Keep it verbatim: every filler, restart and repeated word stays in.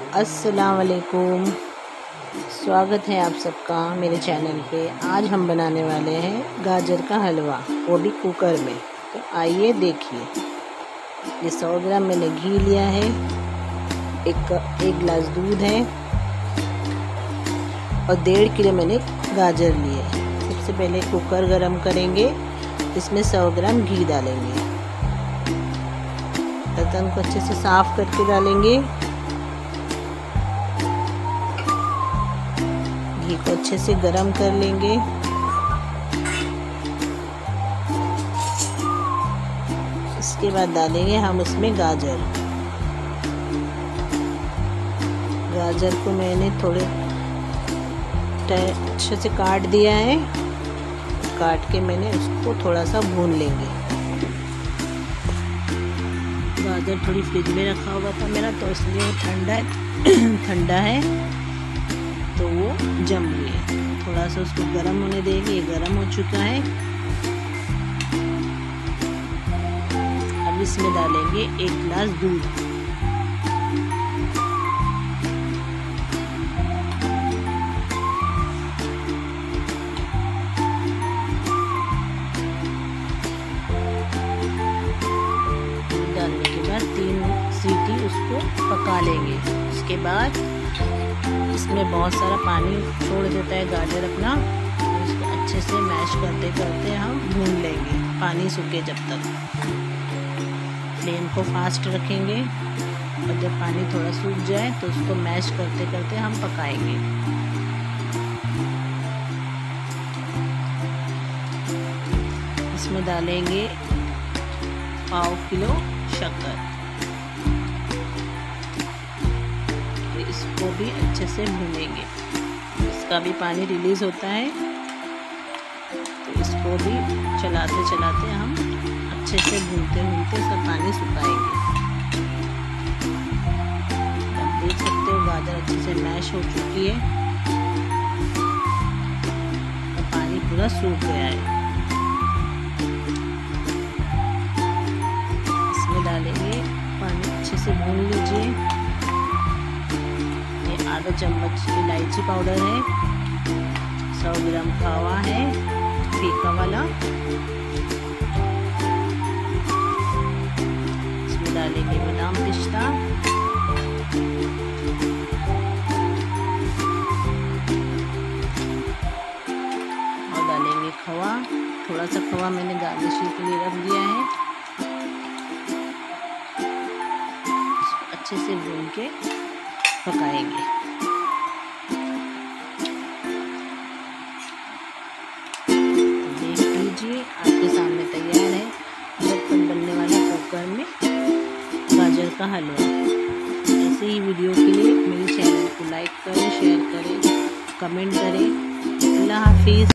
अस्सलाम वालेकुम, स्वागत है आप सबका मेरे चैनल पे। आज हम बनाने वाले हैं गाजर का हलवा, वो भी कुकर में। तो आइए देखिए। ये सौ ग्राम मैंने घी लिया है, एक एक गिलास दूध है और डेढ़ किलो मैंने गाजर लिए। सबसे पहले कुकर गरम करेंगे, इसमें सौ ग्राम घी डालेंगे। बर्तन को अच्छे से साफ करके डालेंगे। घी को अच्छे से गरम कर लेंगे। इसके बाद डालेंगे हम इसमें गाजर। गाजर को मैंने थोड़े अच्छे से काट दिया है। काट के मैंने उसको थोड़ा सा भून लेंगे। गाजर थोड़ी फ्रिज में रखा हुआ था मेरा, तो इसलिए वो ठंडा है ठंडा है तो वो जम गई। थोड़ा सा उसको गर्म होने देंगे। ये गर्म हो चुका है। अब इसमें डालेंगे एक गिलास दूध। दूध डालने के बाद तीन सीटी उसको पका लेंगे। उसके बाद इसमें बहुत सारा पानी छोड़ देता है गाजर अपना, तो इसको अच्छे से मैश करते करते हम भून लेंगे, पानी सूखे जब तक। फ्लेम को फास्ट रखेंगे और जब पानी थोड़ा सूख जाए तो उसको मैश करते करते हम पकाएंगे। इसमें डालेंगे पाव किलो शक्कर। इसको भी अच्छे से भूनेंगे। इसका भी पानी रिलीज होता है, तो इसको भी चलाते चलाते हम अच्छे से भूनते भूनते सब पानी सुखाएंगे। आप देख सकते हो गाजर अच्छे से मैश हो चुकी है और पानी पूरा सूख गया है। इसमें डालेंगे पानी, अच्छे से भून लीजिए। आधा चम्मच इलायची पाउडर है, सौ ग्राम खावा है फीका वाला। इसमें डालेंगे बादाम पिस्ता, और डालेंगे खवा। थोड़ा सा खवा मैंने गार्निशिंग के लिए रख दिया है। अच्छे से भून के पकाएंगे। देख लीजिए, आपके सामने तैयार है झटपट बनने वाला कुकर में गाजर का हलवा। ऐसे ही वीडियो के लिए मेरे चैनल को लाइक करें, शेयर करें, कमेंट करें। अल्लाह हाफिज़।